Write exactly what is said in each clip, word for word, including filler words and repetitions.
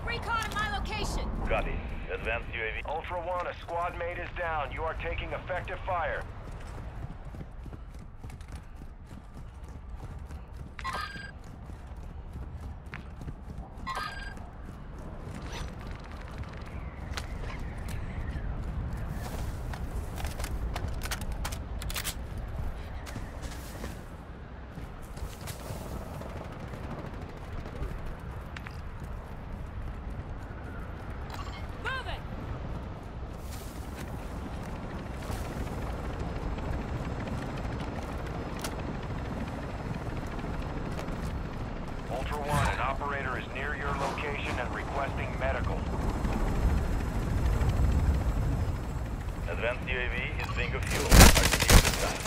recon at my location. Copy. Advanced U A V. Ultra One, a squad mate is down. You are taking effective fire. Ultra One, an operator is near your location and requesting medical. Advanced U A V is bingo fuel. R T B at this time.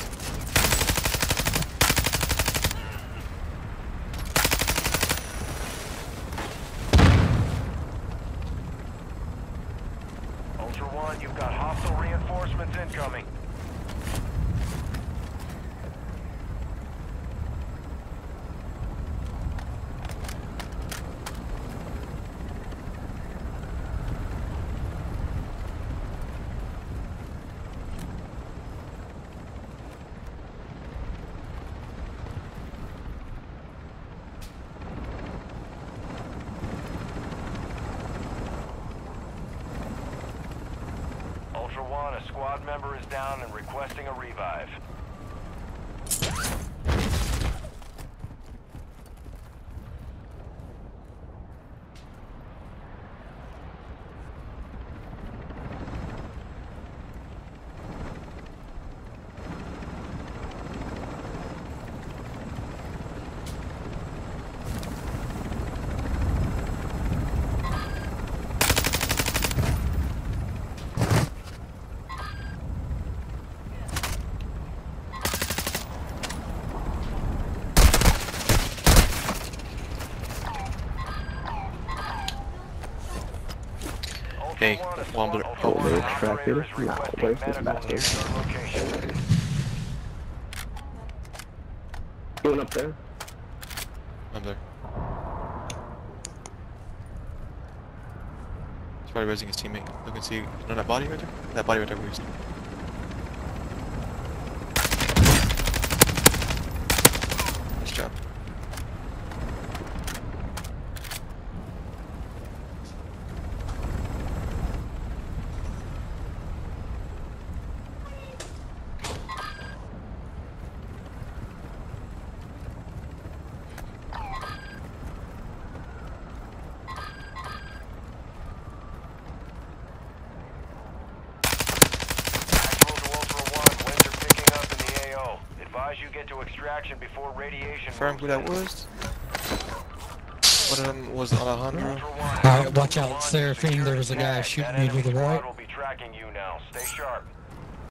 Ultra One, you've got hostile reinforcements incoming. Ultra One, a squad member is down and requesting a revive. Hey, Wombler. Oh, they're extracted. No, where's this bastard? Going up there. I'm there. He's probably raising his teammate. Look and see. You know that body right there? That body right there. Where he's... Nice job. You get to extraction before radiation. Confirm who that was. One of them was Alejandro. Alright, watch out, Seraphine. There was a guy shooting you to the right. We'll be tracking you now. Stay sharp.